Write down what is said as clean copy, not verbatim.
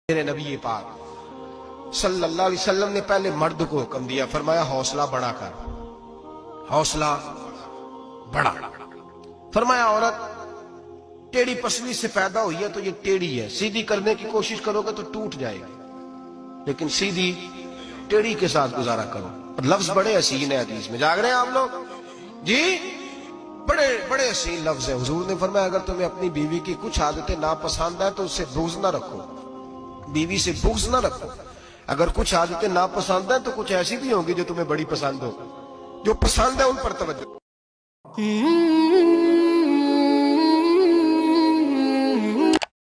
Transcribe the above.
मेरे नबी पाक सल्लल्लाहु अलैहि वसल्लम ने पहले मर्द को हुक्म दिया, फरमाया हौसला बढ़ा कर, हौसला बढ़ा। फरमाया औरत टेढ़ी पसली से पैदा हुई है तो ये टेढ़ी है, सीधी करने की कोशिश करोगे तो टूट जाएगी, लेकिन सीधी टेढ़ी के साथ गुजारा करो। लफ्ज बड़े हसीन है, हदीस में जाग रहे हैं आप लोग जी, बड़े बड़े हसीन लफ्ज है। हुजूर ने फरमाया अगर तुम्हें अपनी बीवी की कुछ आदतें नापसंद है तो उससे बुग़्ज़ ना रखो, बीवी से बुग़्ज़ ना रखो। अगर कुछ आदतें नापसंद है तो कुछ ऐसी भी होंगी जो तुम्हें बड़ी पसंद हो, जो पसंद है उन पर तवज्जो।